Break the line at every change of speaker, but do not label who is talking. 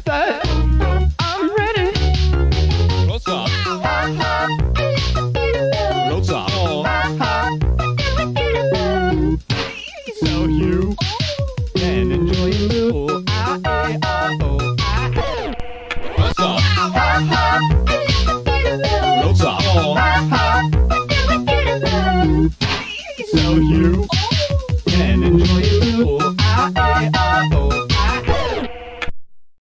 say I'm ready.
What's up? What's up?
So you can enjoy you.
What's up? What's up?
So you